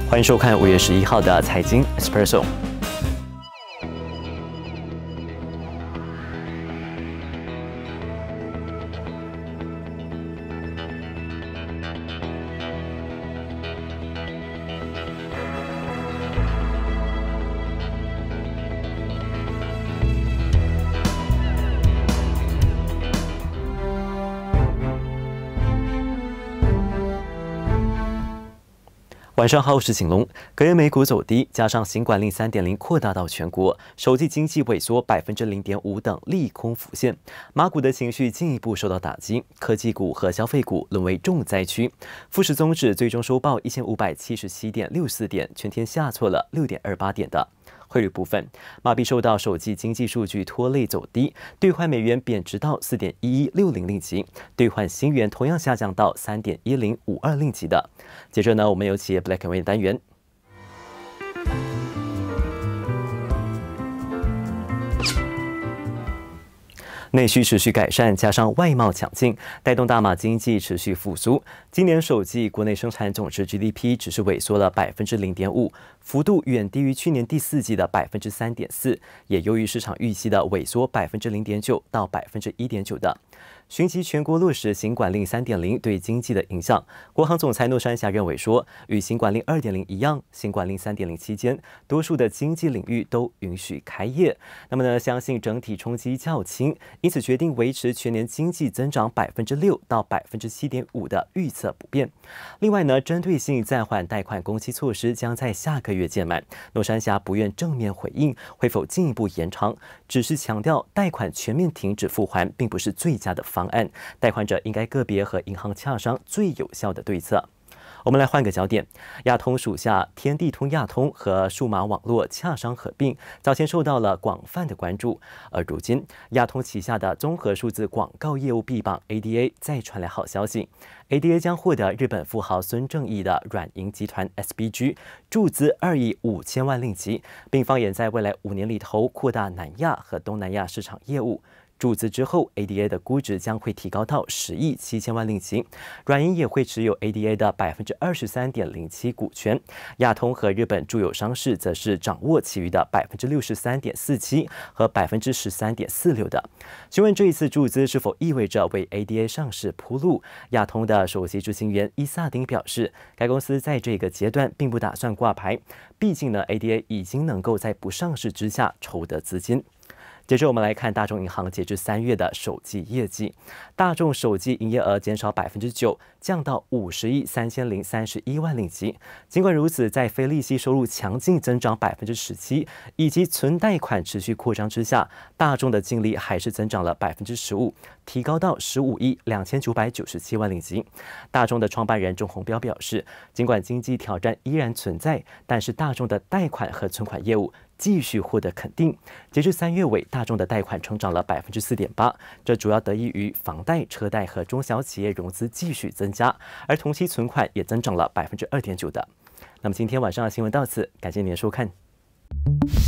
欢迎收看5月11号的财经 Espresso。晚上好，我是景龙。隔夜美股走低，加上新冠令3.0扩大到全国，首季经济萎缩0.5%等利空浮现，马股的情绪进一步受到打击，科技股和消费股沦为重灾区。富时综指最终收报1577.64点，全天下挫了6.28点的。汇率部分，马币受到首季经济数据拖累走低，兑换美元贬值到4.1160令吉，兑换新元同样下降到3.1052令吉的。接着呢，我们有企业 Black and White 单元。内需持续改善，加上外贸强劲，带动大马经济持续复苏。今年首季国内生产总值 GDP 只是萎缩了0.5%，幅度远低于去年第4季的3.4%，也优于市场预期的萎缩0.9%到1.9%的。寻及全国落实新管令3.0对经济的影响，国行总裁诺山霞认为说，与新管令2.0一样，新管令3.0期间，多数的经济领域都允许开业。那么呢，相信整体冲击较轻，因此决定维持全年经济增长6%到7.5%的预测不变。另外呢，针对性暂缓贷款公期措施将在下个月届满，诺山霞不愿正面回应会否进一步延长，只是强调贷款全面停止付还并不是最佳的方案，贷款者应该个别和银行洽商最有效的对策。我们来换个焦点，亚通属下天地通亚通和数码网络洽商合并，早前受到了广泛的关注，而如今亚通旗下的综合数字广告业务臂膀 ADA 再传来好消息。ADA 将获得日本富豪孙正义的软银集团 SBG 注资2亿5千万令吉，并放眼在未来5年里头扩大南亚和东南亚市场业务。注资之后 ，ADA 的估值将会提高到10亿7千万令吉，软银也会持有 ADA 的23.07%股权，亚通和日本住友商事则是掌握其余的63.47%和13.46%的。询问这一次注资是否意味着为 ADA 上市铺路，亚通的首席执行员伊萨丁表示，该公司在这个阶段并不打算挂牌，毕竟呢 ，ADA 已经能够在不上市之下筹得资金。接着我们来看大众银行截至3月的首季业绩，大众首季营业额减少9%，降到50亿3031万令吉。尽管如此，在非利息收入强劲增长17%，以及存贷款持续扩张之下，大众的净利还是增长了15%，提高到15亿2997万令吉。大众的创办人钟宏标表示，尽管经济挑战依然存在，但是大众的贷款和存款业务继续获得肯定。截至3月尾，大众的贷款成长了4.8%，这主要得益于房贷、车贷和中小企业融资继续增加，而同期存款也增长了2.9%的。那么今天晚上的新闻到此，感谢您的收看。